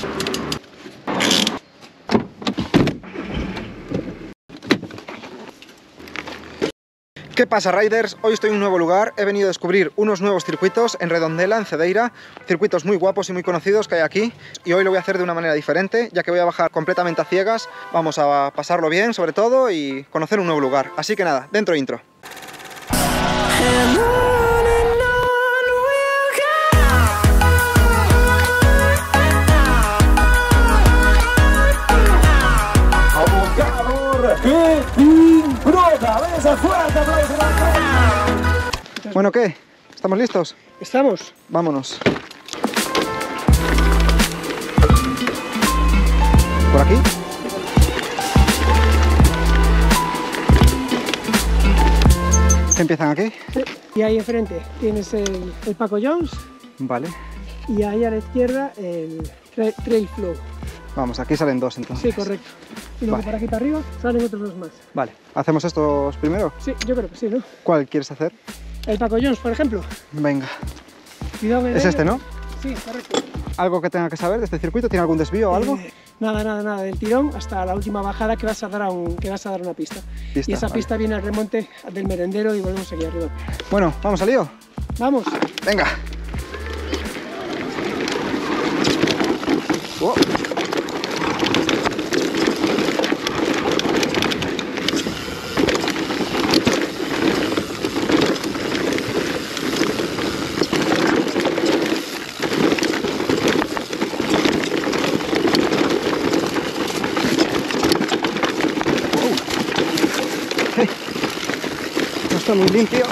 ¿Qué pasa, riders? Hoy estoy en un nuevo lugar, he venido a descubrir unos nuevos circuitos en Redondela, en Cedeira, circuitos muy guapos y muy conocidos que hay aquí, y hoy lo voy a hacer de una manera diferente, ya que voy a bajar completamente a ciegas, vamos a pasarlo bien sobre todo y conocer un nuevo lugar. Así que nada, dentro intro. Bueno, ¿qué? ¿Estamos listos? ¿Estamos? Vámonos. ¿Por aquí? ¿Qué empiezan aquí? Sí. Y ahí enfrente tienes el Paco Jones. Vale. Y ahí a la izquierda el Trail Flow. Vamos, aquí salen dos entonces. Sí, correcto. Y luego por aquí para arriba salen otros dos más. Vale. ¿Hacemos estos primero? Sí, yo creo que sí, ¿no? ¿Cuál quieres hacer? El Paco Jones, por ejemplo. Venga. Cuidado, ¿Es este, no? Sí, correcto. ¿Algo que tenga que saber de este circuito? ¿Tiene algún desvío o algo? Nada, del tirón hasta la última bajada que vas a dar una pista. Y esa pista viene al remonte del merendero y volvemos aquí arriba. Bueno, ¿vamos al lío? ¡Vamos! ¡Venga! Oh. No está muy limpio.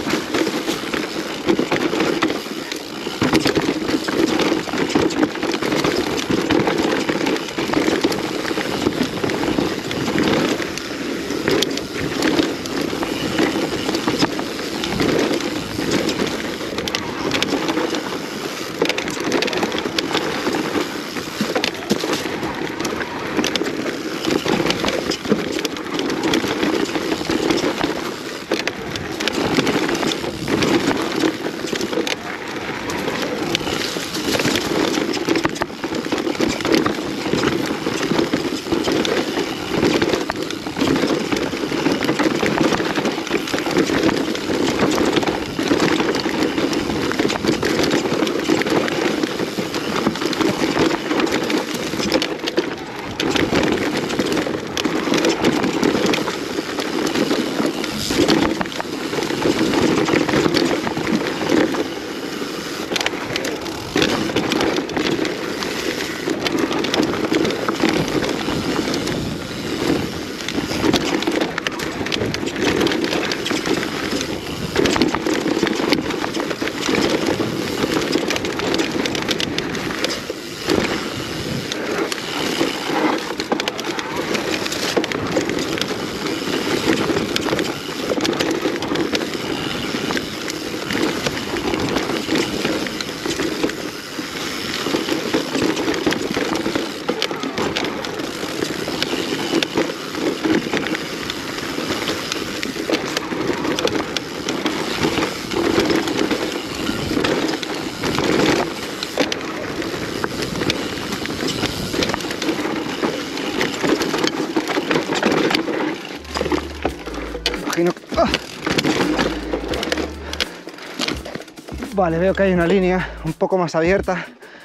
Vale, veo que hay una línea un poco más abierta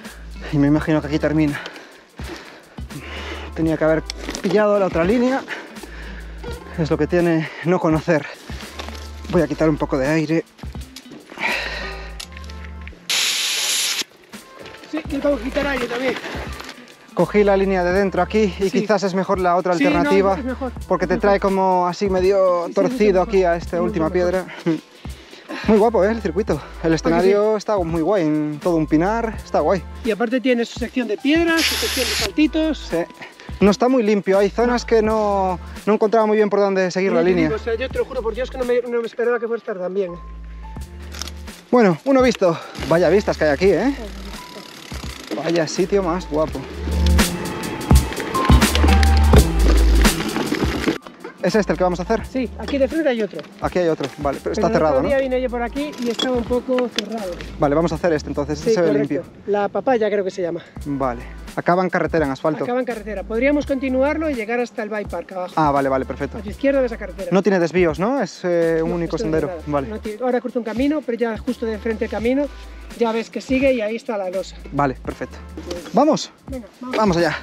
y me imagino que aquí termina. Tenía que haber pillado la otra línea, es lo que tiene no conocer. Voy a quitar un poco de aire. Sí, yo tengo que quitar aire también. Cogí la línea de dentro aquí y sí, quizás es mejor la otra alternativa, no, porque te trae como así medio torcido aquí a esta última piedra. Muy guapo, el circuito. El escenario está muy guay, en todo un pinar, está guay. Y aparte tiene su sección de piedras, su sección de saltitos. Sí. No está muy limpio, hay zonas que no encontraba muy bien por dónde seguir la línea. Digo, o sea, yo te lo juro por Dios que no me esperaba que fuera a estar tan bien. Bueno, uno visto. Vaya vistas que hay aquí, ¿eh? Vaya sitio más guapo. ¿Es este el que vamos a hacer? Sí, aquí de frente hay otro. Aquí hay otro, vale, pero está cerrado, ¿no? El otro día vine yo por aquí y estaba un poco cerrado. Vale, vamos a hacer este entonces, sí, este se ve correcto. limpio. La papaya creo que se llama. Vale, Acaba en carretera, en asfalto. Acaba en carretera. Podríamos continuarlo y llegar hasta el Bike Park abajo. Ah, vale, vale, perfecto. A tu izquierda de esa carretera. No tiene desvíos, ¿no? Es un No, único esto sendero. no tiene Vale. nada. No tiene- ahora cruza un camino, pero ya justo de frente al camino ya ves que sigue y ahí está la losa. Vale, perfecto. ¿Vamos? Venga, vamos. Vamos allá.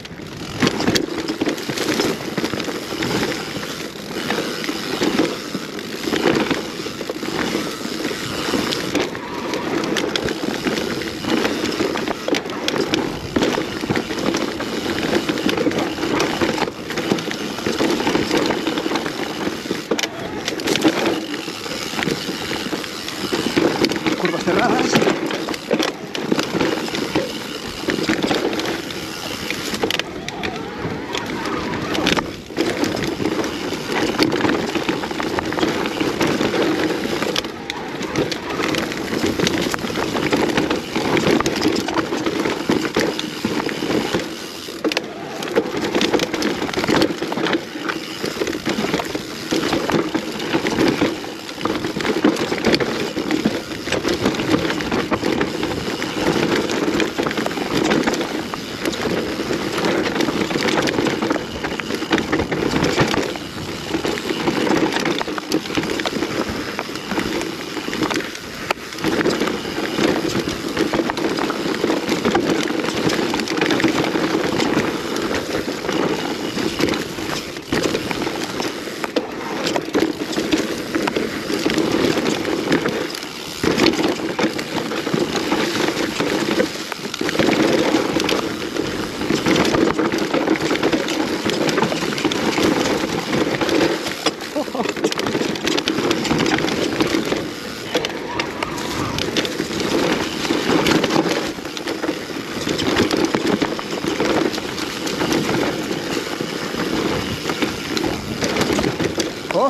Curvas cerradas. Oh.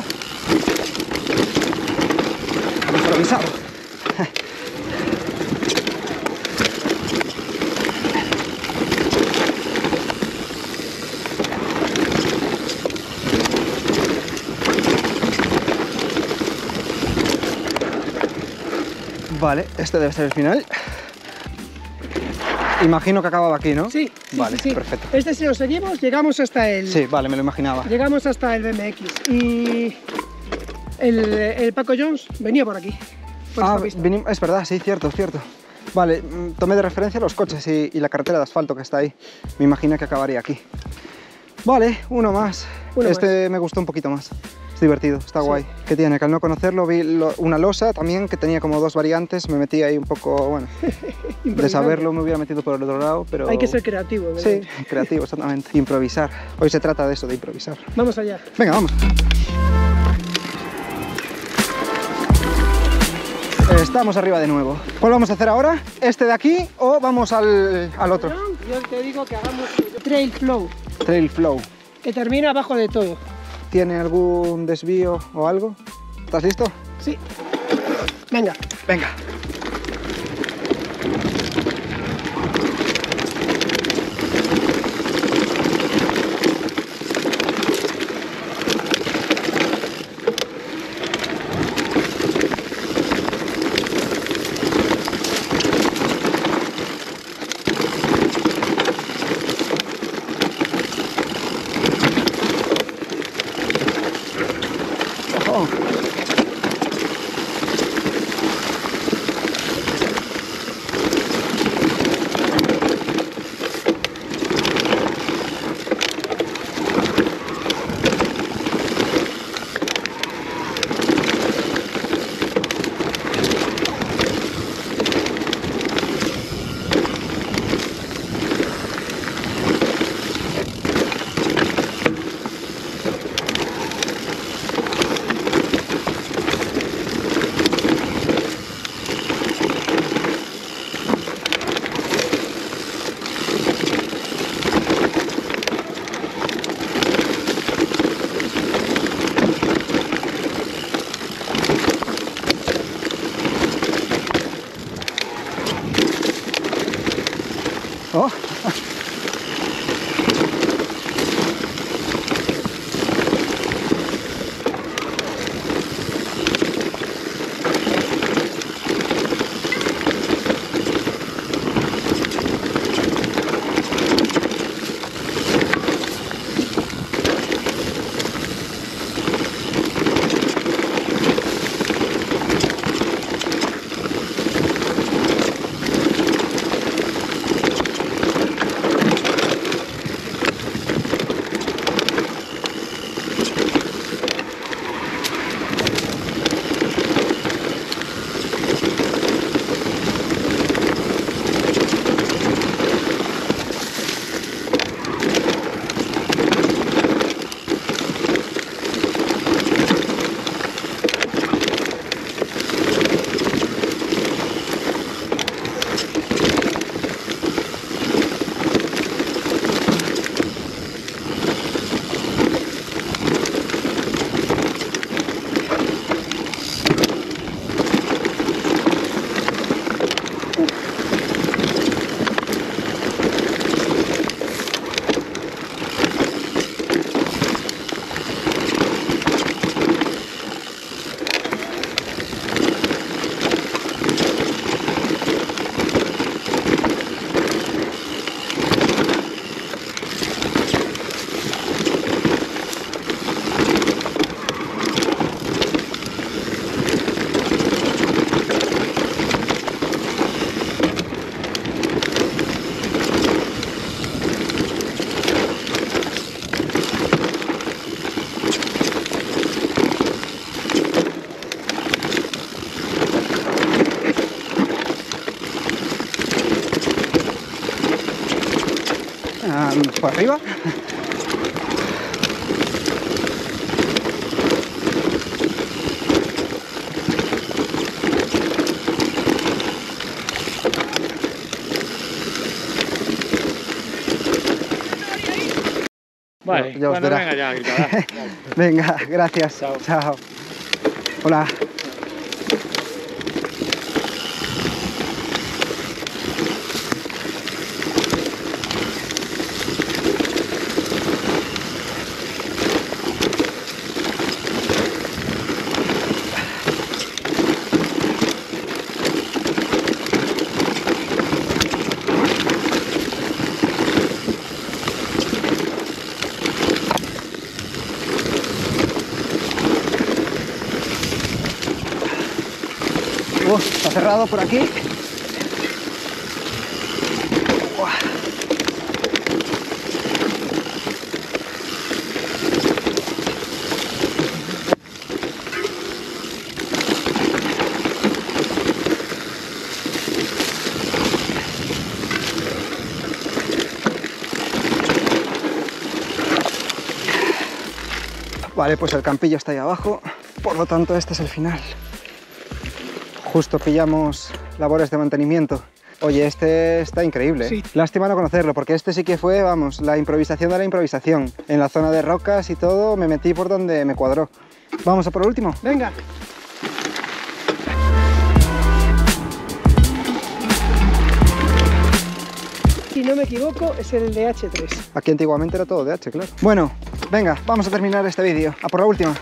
Improvisado. Vale, este debe ser el final. Imagino que acababa aquí, ¿no? Sí, sí, Vale, sí, sí. perfecto. Este si lo seguimos, llegamos hasta el... Sí, vale, me lo imaginaba. Llegamos hasta el BMX y el Paco Jones venía por aquí. Por esta pista. Es verdad, sí, cierto, cierto. Vale, tomé de referencia los coches y la carretera de asfalto que está ahí. Me imagino que acabaría aquí. Vale, uno más. Uno este me gustó un poquito más. Es divertido, está Sí. guay. ¿Qué tiene? Que al no conocerlo vi una losa también que tenía como dos variantes. Me metí ahí un poco, bueno, de Improvisando. saberlo me hubiera metido por el otro lado, pero... Hay que ser creativo. ¿no? Sí, creativo, exactamente. Improvisar. Hoy se trata de eso, de improvisar. Vamos allá. Venga, vamos. Estamos arriba de nuevo. ¿Cuál vamos a hacer ahora? ¿Este de aquí o vamos al otro? Yo te digo que hagamos Trail Flow, Trail Flow. que termina abajo de todo. ¿Tiene algún desvío o algo? ¿Estás listo? Sí. Venga. Venga. Ojo. por arriba. Vale, ya os bueno, verá. venga ya, gritará. Venga, gracias. Chao. Chao. Hola. Está cerrado por aquí. Vale, pues el campillo está ahí abajo, por lo tanto este es el final. Justo pillamos labores de mantenimiento. Oye, este está increíble. Sí. Lástima no conocerlo, porque este sí que fue, vamos, la improvisación de la improvisación. En la zona de rocas y todo, me metí por donde me cuadró. Vamos a por el último. Venga. Si no me equivoco, es el DH3. Aquí antiguamente era todo DH, claro. Bueno, venga, vamos a terminar este vídeo. A por la última.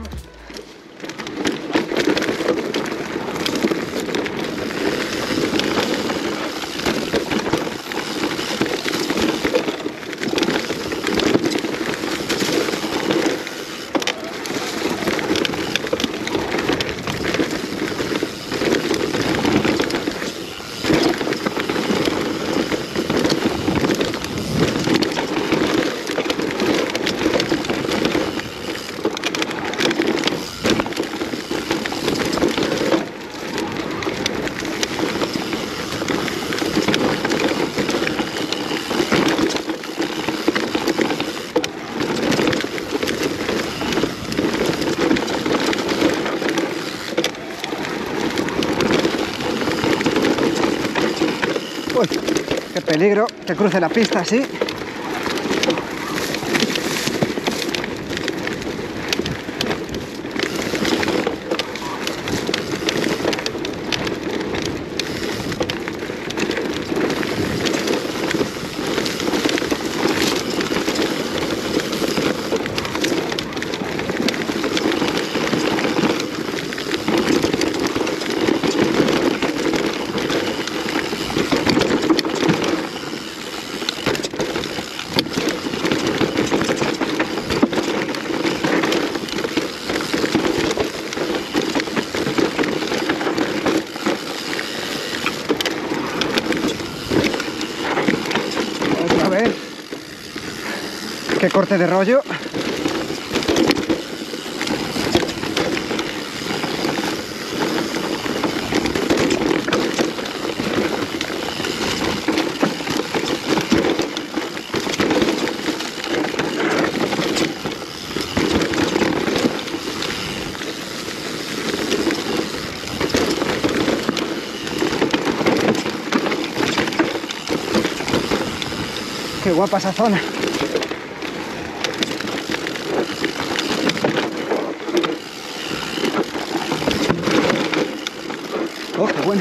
Uy, qué peligro que cruce la pista así. Qué corte de rollo. Qué guapa esa zona. Oh, qué buena.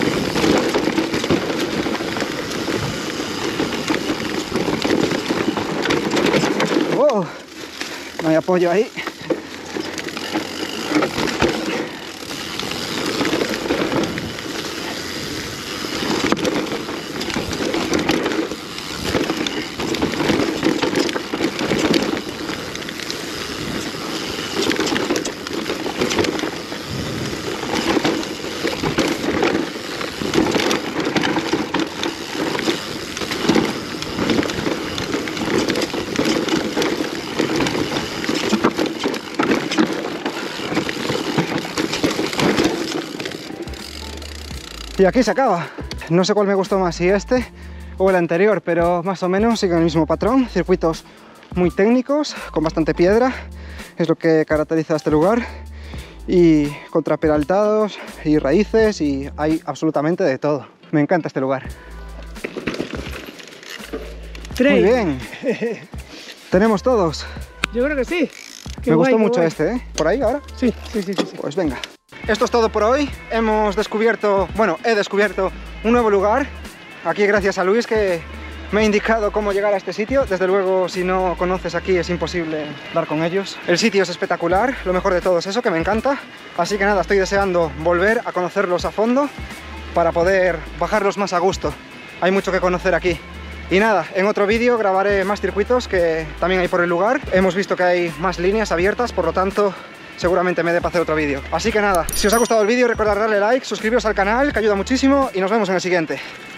Oh, no hay apoyo ahí. Y aquí se acaba. No sé cuál me gustó más, si este o el anterior, pero más o menos siguen el mismo patrón. Circuitos muy técnicos, con bastante piedra, es lo que caracteriza a este lugar, y contraperaltados y raíces, y hay absolutamente de todo. Me encanta este lugar. Muy bien. Tenemos todos. Yo creo que sí. Me gustó mucho este, ¿eh? ¿Por ahí ahora? Sí. Pues venga. Esto es todo por hoy. Hemos descubierto, bueno, he descubierto un nuevo lugar. Aquí gracias a Luis, que me ha indicado cómo llegar a este sitio. Desde luego, si no conoces aquí es imposible dar con ellos. El sitio es espectacular, lo mejor de todo es eso, que me encanta. Así que nada, estoy deseando volver a conocerlos a fondo para poder bajarlos más a gusto. Hay mucho que conocer aquí. Y nada, en otro vídeo grabaré más circuitos que también hay por el lugar. Hemos visto que hay más líneas abiertas, por lo tanto seguramente me dé para hacer otro vídeo. Así que nada, si os ha gustado el vídeo, recordad darle like, suscribiros al canal, que ayuda muchísimo, y nos vemos en el siguiente.